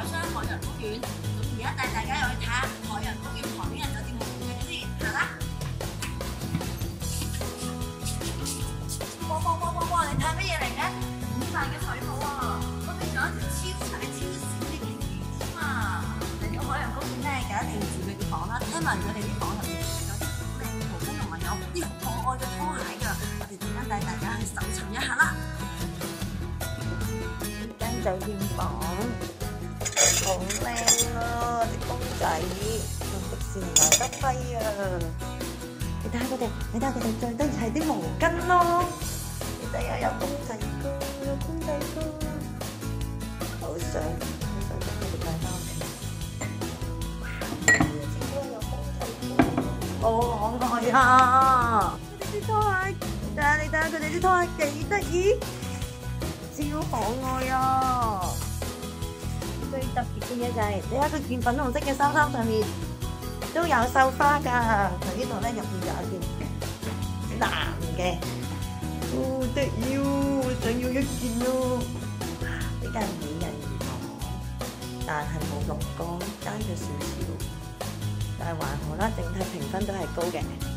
海雙海洋公園。咁而家帶大家又去睇下海洋公園旁邊嘅酒店冇嘅先，行啦！哇！你睇乜嘢嚟嘅？好大嘅水泡啊！嗰邊仲有一條超大超小嘅鯨魚添啊！嚟到海洋公園咧，記得定住佢啲房啦。聽聞佢哋啲房入邊有啲好靚嘅圖書，同埋有啲好可愛嘅拖鞋㗎。我哋陣間帶大家去搜尋一下啦。間酒店房好靚啊！啲公仔同迪士尼有得揮啊！你睇下佢哋，最多係啲毛巾咯。你睇下有公仔哥，有公仔哥，好想將佢哋帶翻屋企。有公仔哥，好可愛啊！佢哋啲拖鞋，你睇下佢哋啲拖鞋幾得意，超可愛啊！最特別嘅嘢就係，你睇佢件粉紅色嘅衫上面都有繡花㗎。佢呢度咧入邊就有件藍嘅，好得意哦！我想要一件咯。呢間美人魚房，但係冇龍光，爭咗少少，但係還好啦，整體評分都係高嘅。